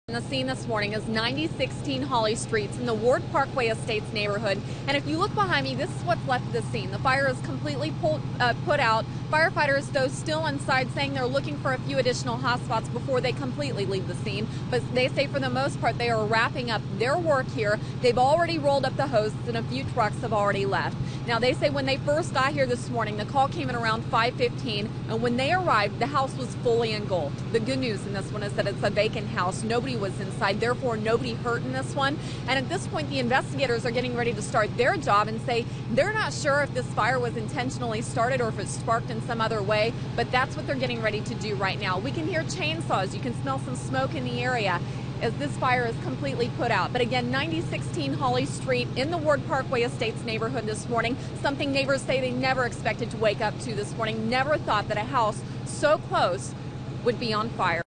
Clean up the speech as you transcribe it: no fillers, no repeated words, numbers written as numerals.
The scene this morning is 9016 Holly Street in the Ward Parkway Estates neighborhood. And if you look behind me, this is what's left of the scene. The fire is completely put out. Firefighters, though, still inside, saying they're looking for a few additional hotspots before they completely leave the scene. But they say for the most part, they are wrapping up their work here. They've already rolled up the hoses and a few trucks have already left. Now, they say when they first got here this morning, the call came in around 5:15, and when they arrived, the house was fully engulfed. The good news in this one is that it's a vacant house. Nobody was inside, therefore nobody hurt in this one. And at this point, the investigators are getting ready to start their job and say they're not sure if this fire was intentionally started or if it sparked in some other way, but that's what they're getting ready to do right now. We can hear chainsaws. You can smell some smoke in the area as this fire is completely put out. But again, 9016 Holly Street in the Ward Parkway Estates neighborhood this morning, something neighbors say they never expected to wake up to this morning, never thought that a house so close would be on fire.